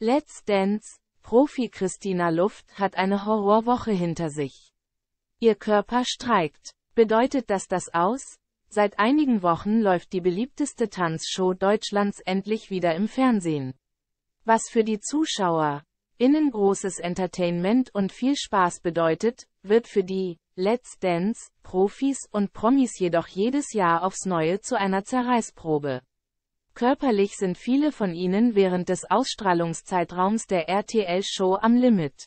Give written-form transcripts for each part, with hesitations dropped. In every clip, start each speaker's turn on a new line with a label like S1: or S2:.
S1: Let's Dance, Profi Christina Luft hat eine Horrorwoche hinter sich. Ihr Körper streikt. Bedeutet das aus? Seit einigen Wochen läuft die beliebteste Tanzshow Deutschlands endlich wieder im Fernsehen. Was für die ZuschauerInnen großes Entertainment und viel Spaß bedeutet, wird für die Let's Dance Profis und Promis jedoch jedes Jahr aufs Neue zu einer Zerreißprobe. Körperlich sind viele von ihnen während des Ausstrahlungszeitraums der RTL-Show am Limit.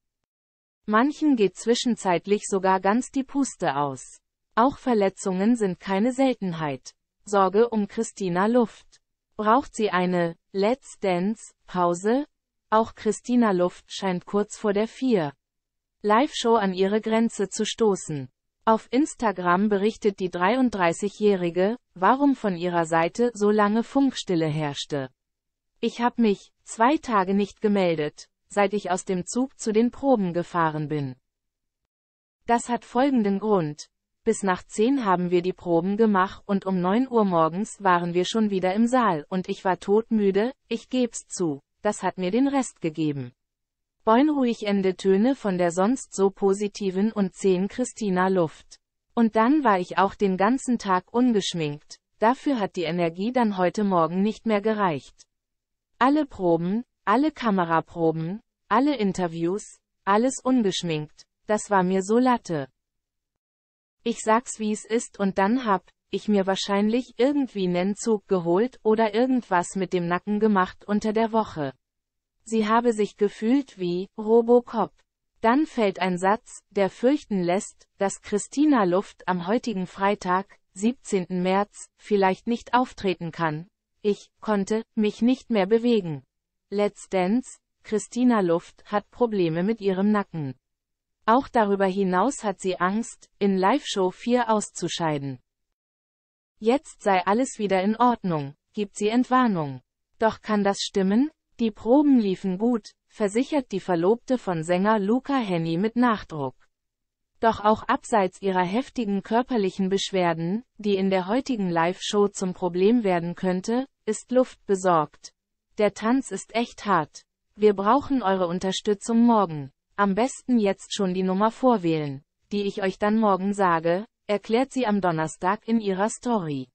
S1: Manchen geht zwischenzeitlich sogar ganz die Puste aus. Auch Verletzungen sind keine Seltenheit. Sorge um Christina Luft. Braucht sie eine Let's Dance Pause? Auch Christina Luft scheint kurz vor der 4 Live-Show an ihre Grenze zu stoßen. Auf Instagram berichtet die 33-Jährige, warum von ihrer Seite so lange Funkstille herrschte. Ich habe mich 2 Tage nicht gemeldet, seit ich aus dem Zug zu den Proben gefahren bin. Das hat folgenden Grund. Bis nach 10 haben wir die Proben gemacht und um 9 Uhr morgens waren wir schon wieder im Saal und ich war todmüde, ich geb's zu, das hat mir den Rest gegeben. Beunruhig Töne von der sonst so positiven und zähen Christina Luft. Und dann war ich auch den ganzen Tag ungeschminkt, dafür hat die Energie dann heute Morgen nicht mehr gereicht. Alle Proben, alle Kameraproben, alle Interviews, alles ungeschminkt, das war mir so Latte. Ich sag's wie es ist und dann hab ich mir wahrscheinlich irgendwie nen Zug geholt oder irgendwas mit dem Nacken gemacht unter der Woche. Sie habe sich gefühlt wie Robocop. Dann fällt ein Satz, der fürchten lässt, dass Christina Luft am heutigen Freitag, 17. März, vielleicht nicht auftreten kann. Ich konnte mich nicht mehr bewegen. Let's Dance, Christina Luft hat Probleme mit ihrem Nacken. Auch darüber hinaus hat sie Angst, in Live-Show 4 auszuscheiden. Jetzt sei alles wieder in Ordnung, gibt sie Entwarnung. Doch kann das stimmen? Die Proben liefen gut, versichert die Verlobte von Sänger Luca Hänni mit Nachdruck. Doch auch abseits ihrer heftigen körperlichen Beschwerden, die in der heutigen Live-Show zum Problem werden könnte, ist Luft besorgt. Der Tanz ist echt hart. Wir brauchen eure Unterstützung morgen. Am besten jetzt schon die Nummer vorwählen, die ich euch dann morgen sage, erklärt sie am Donnerstag in ihrer Story.